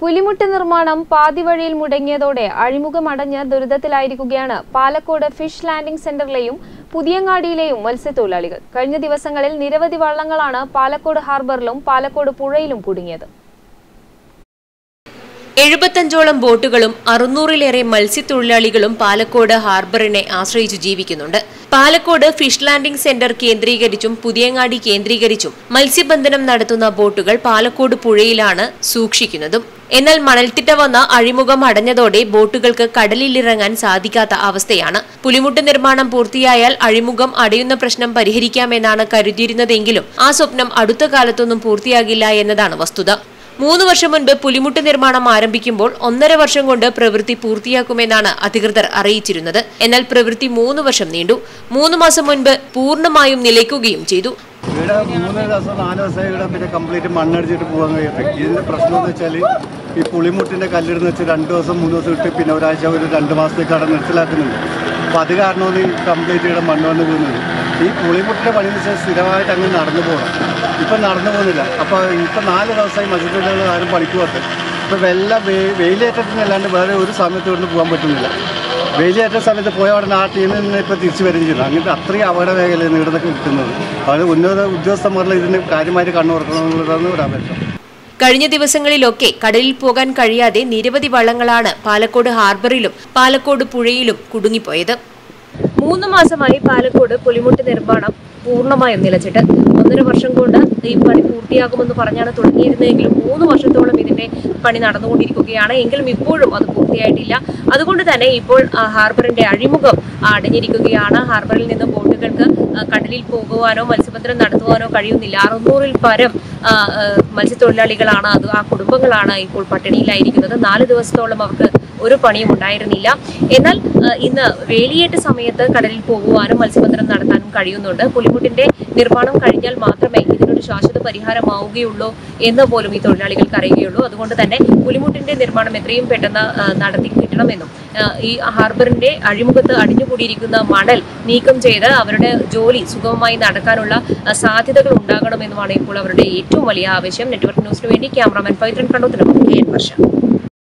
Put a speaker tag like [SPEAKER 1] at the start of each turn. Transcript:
[SPEAKER 1] പുലിമുട്ട് നിർമ്മാണം പാതിവഴിയിൽ മുടങ്ങിയതോടെ അഴിമുഖമടഞ്ഞ് ദുരിതത്തിലായിരിക്കുകയാണ് പാലക്കോട് ഫിഷ് ലാൻഡിംഗ് സെന്ററിലെയും പുതിയങ്ങാടിയിലെയും മത്സ്യത്തൊഴിലാളികൾ. കഴിഞ്ഞ ദിവസങ്ങളിൽ നിരവധി വള്ളങ്ങളാണ് പാലക്കോട് ഹാർബറിലും പാലക്കോട് പുഴയിലും കുടുങ്ങിയത്.
[SPEAKER 2] 75ഓളം ബോട്ടുകളും 600-ലേറെ മത്സ്യത്തൊഴിലാളികളും പാലക്കോട് ഹാർബറിനെ ആശ്രയിച്ചു ജീവിക്കുന്നുണ്ട്. പാലക്കോട് ഫിഷ് ലാൻഡിംഗ് സെന്റർ കേന്ദ്രീകരിച്ചും പുതിയങ്ങാടി കേന്ദ്രീകരിച്ചും മത്സ്യബന്ധനം നടത്തുന്ന ബോട്ടുകൾ പാലക്കോട് പുഴയിലാണ് സൂക്ഷിക്കുന്നതും. എന്നാൽ മണൽത്തിട്ട വന്ന അഴിമുഖം അടഞ്ഞതോടെ ബോട്ടുകൾക്ക് കടലിലിറങ്ങാൻ സാധിക്കാത്ത അവസ്ഥയാണ്. പുലിമുട്ട് നിർമ്മാണം പൂർത്തിയായാൽ അഴിമുഖം അടയുന്ന പ്രശ്നം പരിഹരിക്കാമെന്നാണ് കരുതിയിരുന്നതെങ്കിലും ആ സ്വപ്നം അടുത്ത കാലത്തൊന്നും പൂർത്തിയാകില്ല എന്നതാണ് വസ്തുത. 3 വർഷം മുൻപ് പുലിമുട്ട് നിർമ്മാണം ആരംഭിക്കുമ്പോൾ 1.5 വർഷം കൊണ്ട് പ്രവൃത്തി പൂർത്തിയാക്കുമെന്നാണ് അധികൃതർ അറിയിച്ചിരുന്നത്. എന്നാൽ പ്രവൃത്തി 3 വർഷം നീണ്ടു. 3 മാസം മുൻപ് പൂർണ്ണമായും നിലയ്ക്കുകയും ചെയ്തു.
[SPEAKER 3] ഇവിടെ 3 ദിവസം 4 ദിവസം ഇവിടെ പിന്നെ കംപ്ലീറ്റ് മണ്ണടിച്ചിട്ട് പോകാൻ കഴിയട്ടെ. ഇതിന്റെ പ്രശ്നം എന്ന് വെച്ചാൽ ഈ പുളിമുട്ടിന്റെ കല്ലിടുന്ന വെച്ച് 2 ദിവസം 3 ദിവസം ഇട്ട് പിന്നെ ഒരാഴ്ച ഒരു 2 മാസത്തേക്ക് അവിടെ നിർത്തലാക്കുന്നുണ്ട്. അപ്പോൾ അത് കാരണമാണ് ഈ കംപ്ലീറ്റ് ഇവിടെ മണ്ണ് വന്ന് പോകുന്നത്. ഈ പുളിമുട്ടിന്റെ പണി എന്ന് വെച്ചാൽ സ്ഥിരമായിട്ട് അങ്ങ് നടന്നു പോകണം. ഇപ്പം നടന്നു പോകുന്നില്ല. അപ്പോൾ ഇപ്പം 4 ദിവസമായി മത്സ്യത്തൊഴിലാളികൾ ആരും പണിക്ക് പോകട്ടെ. ഇപ്പോൾ വെയിലേറ്റത്തിനല്ലാണ്ട് വേറെ ഒരു സമയത്ത് ഇവിടുന്ന് പോകാൻ പറ്റുന്നില്ല. വെയിലേറ്റ സമയത്ത് പോയ അവിടെ നാട്ടിൽ നിന്ന് ഇപ്പോൾ തിരിച്ചു വരികയും ചെയ്തു. അങ്ങനത്തെ അത്രയും അപകട മേഖലയാണ് ഇവിടുന്നൊക്കെ കിട്ടുന്നത്. അത് ഉന്നത ഉദ്യോഗസ്ഥന്മാരിൽ ഇതിന് കാര്യമായിട്ട് കണ്ണു തുറക്കണമെന്നുള്ളതാണ് ഇവിടെ അപേക്ഷ.
[SPEAKER 2] കഴിഞ്ഞ ദിവസങ്ങളിലൊക്കെ കടലിൽ പോകാൻ കഴിയാതെ നിരവധി വള്ളങ്ങളാണ് പാലക്കോട് ഹാർബറിലും പാലക്കോട് പുഴയിലും കുടുങ്ങിപ്പോയത്. 3 മാസമായി പാലക്കോട് പുലിമുട്ട് നിർമ്മാണം പൂർണ്ണമായും നിലച്ചിട്ട് 1.5 വർഷം കൊണ്ട് ഈ പണി പൂർത്തിയാകുമെന്ന് പറഞ്ഞാണ് തുടങ്ങിയിരുന്നതെങ്കിലും 3 വർഷത്തോളം ഇതിന്റെ പണി നടന്നുകൊണ്ടിരിക്കുകയാണ്. എങ്കിലും ഇപ്പോഴും അത് പൂർത്തിയായിട്ടില്ല. അതുകൊണ്ട് തന്നെ ഇപ്പോൾ ഹാർബറിന്റെ അഴിമുഖം അടഞ്ഞിരിക്കുകയാണ്. ഹാർബറിൽ നിന്ന് ബോട്ടുകൾക്ക് കടലിൽ പോകുവാനോ മത്സ്യബന്ധനം നടത്തുവാനോ കഴിയുന്നില്ല. 600-ൽ പരം മത്സ്യത്തൊഴിലാളികളാണ് ആ കുടുംബങ്ങളാണ് ഇപ്പോൾ പട്ടിണിയിലായിരിക്കുന്നത്. 4 ദിവസത്തോളം അവർക്ക് ഒരു പണിയും ഉണ്ടായിരുന്നില്ല. എന്നാൽ ഇന്ന് വേലിയേറ്റ സമയത്ത് കടലിൽ പോകുവാനും മത്സ്യബന്ധനം നടത്താനും കഴിയുന്നുണ്ട്. പുലിമുട്ടിന്റെ നിർമ്മാണം കഴിഞ്ഞാൽ മാത്രമേ ഇതിനൊരു ശാശ്വത പരിഹാരമാവുകയുള്ളൂ എന്ന് പോലും ഈ തൊഴിലാളികൾക്ക് അറിയുകയുള്ളൂ. അതുകൊണ്ട് തന്നെ പുലിമുട്ടിന്റെ നിർമ്മാണം എത്രയും പെട്ടെന്ന് നടത്തി കിട്ടണമെന്നും ഈ ഹാർബറിന്റെ അഴിമുഖത്ത് അടിഞ്ഞുകൂടിയിരിക്കുന്ന മണൽ നീക്കം ചെയ്ത് അവരുടെ ജോലി സുഗമമായി നടക്കാനുള്ള സാധ്യതകൾ ഉണ്ടാകണമെന്നുമാണ് ഇപ്പോൾ അവരുടെ ഏറ്റവും വലിയ ആവശ്യം. നെറ്റ്വർക്ക് ന്യൂസിനു വേണ്ടി ക്യാമറാമാൻ പൈതൃൻ കണ്ണൂത്തിനൊപ്പം കെ എൻ വർഷ.